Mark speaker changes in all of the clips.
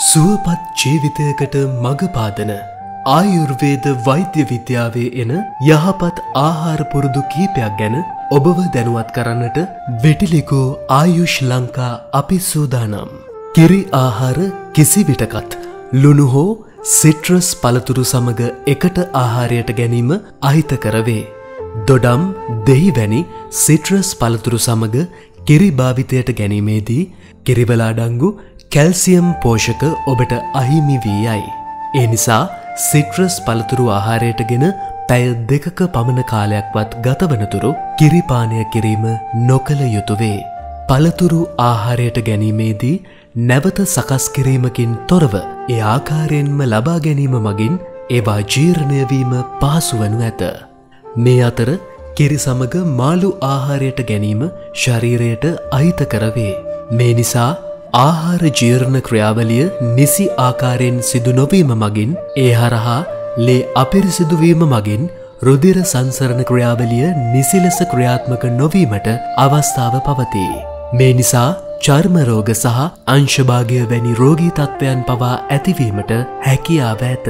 Speaker 1: සුවපත් ජීවිතයකට මඟ පාදන ආයුර්වේද වෛද්‍ය විද්‍යාවේ එන යහපත් ආහාර පුරුදු කීපයක් ගැන ඔබව දැනුවත් කරන්නට වෙටිලිගෝ ආයුෂ් ලංකා අපි සූදානම්. කිරි ආහාර කිසිවිටකත් ලුණු හෝ සිට්‍රස් පළතුරු සමග එකට ආහාරයට ගැනීම අහිතකර වේ. දොඩම් දෙහි වැනි සිට්‍රස් පළතුරු සමග කිරි භාවිතයට ගැනීමේදී කිරිවල අඩංගු කැල්සියම් පෝෂක ඔබට අහිමි වී යයි. ඒ නිසා සිට්‍රස් පළතුරු ආහාරයටගෙන පැය 2ක පමණ කාලයක්වත් ගතවනතුරු කිරි පානය කිරීම නොකළ යුතුය වේ. පළතුරු ආහාරයට ගැනීමේදී නැවත සකස් කිරීමකින් තොරව ඒ ආකාරයෙන්ම ලබා ගැනීම මගින් ඒවා ජීර්ණය වීම පහසු වනු ඇත. මේ අතර කිරි සමග මාළු ආහාරයට ගැනීම ශරීරයට අහිතකර වේ. මේ නිසා ආහාර ජීර්ණ ක්‍රියාවලිය නිසි ආකාරයෙන් සිදු නොවීම මගින් ඒ හරහා ලේ අපිරිසිදු වීම මගින් රුධිර සංසරණ ක්‍රියාවලිය නිසි ලෙස ක්‍රියාත්මක නොවීමට අවස්ථාව පවතී. මේ නිසා චර්ම රෝග සහ අංශභාගය වැනි රෝගී තත්ත්වයන් පවා ඇතිවීමට හැකියාව ඇත.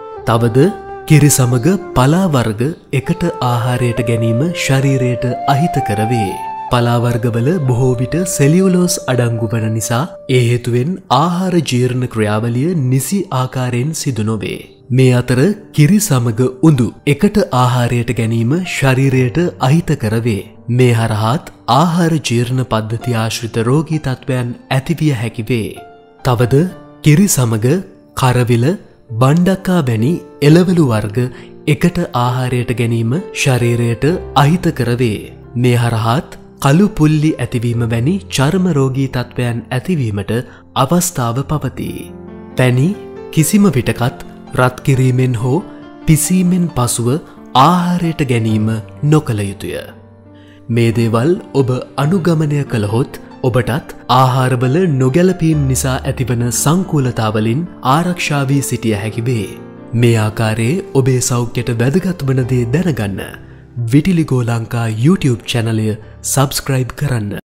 Speaker 1: තවද කිරි සමග පලා වර්ග එකට ආහාරයට ගැනීම ශරීරයට අහිතකර වේ. පලා වර්ගවල බොහෝ විට සෙලියුලෝස් අඩංගු වන නිසා ඒ හේතුවෙන් ආහාර ජීර්ණ ක්‍රියාවලිය නිසි ආකාරයෙන් සිදු නොවේ. මේ අතර කිරි සමග උඳු එකට ආහාරයට ගැනීම ශරීරයට අහිතකර වේ. මේ හරහාත් ආහාර ජීර්ණ පද්ධති ආශ්‍රිත රෝගී තත්ත්වයන් ඇතිවිය හැකි වේ. තවද කිරි සමග කරවිල බණ්ඩක්කා වැනි එළවලු වර්ග එකට ආහාරයට ගැනීම ශරීරයට අහිතකර වේ. මේ හරහාත් කළු පුල්ලි ඇතිවීම වැනි චර්ම රෝගී තත්ත්වයන් ඇතිවීමට අවස්ථාව පවතී. පැණි කිසිම විටකත් රත් කිරීමෙන් හෝ පිසීමෙන් පසුව ආහාරයට ගැනීම නොකළ යුතුය. මේ දේවල් ඔබ අනුගමනය කළහොත් ඔබටත් ආහාරවල නොගැලපීම් නිසා ඇතිවන සංකූලතාවලින් ආරක්ෂා වී සිටිය හැකි වේ. මේ ආකාරයේ ඔබේ සෞඛ්‍යයට වැදගත් වන දේ දැනගන්න විටිලිගෝ ලංකා YouTube චැනලය සබ්ස්ක්‍රයිබ් කරන්න.